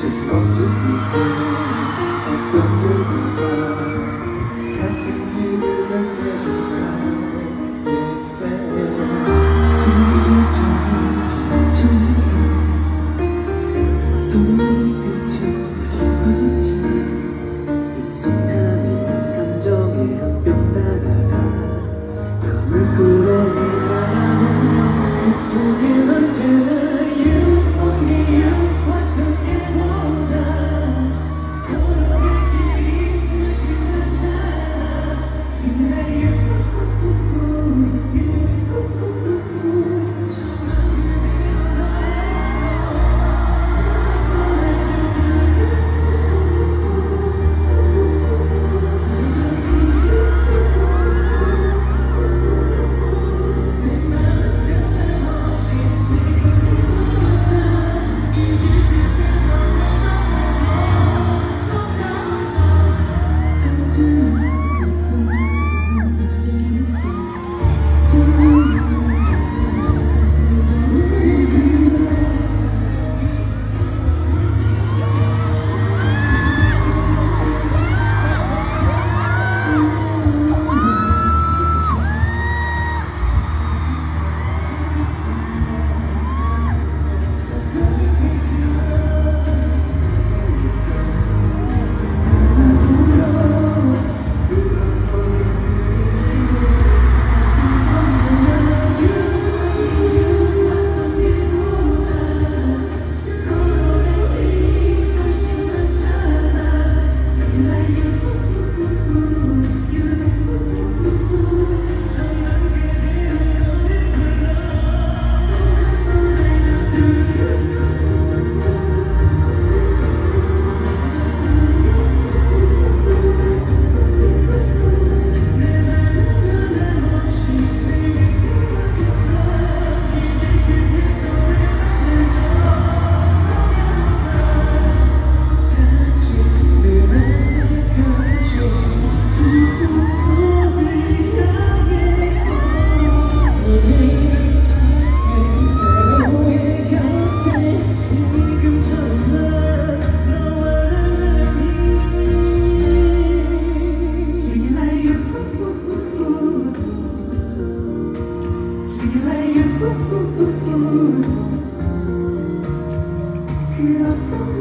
어떤 누구가 같은 길을 걷게줄까. 숨겨진 심장에서 손끝이 깊어졌지. 익숙함이란 감정이 한뼘 다가가 땀을 끌어내가는 그 속에 언제나 You, only you 어떻게 보다 걸어갈 길이 훨씬 많잖아. Tonight you, you, you, you, you, you, you, you,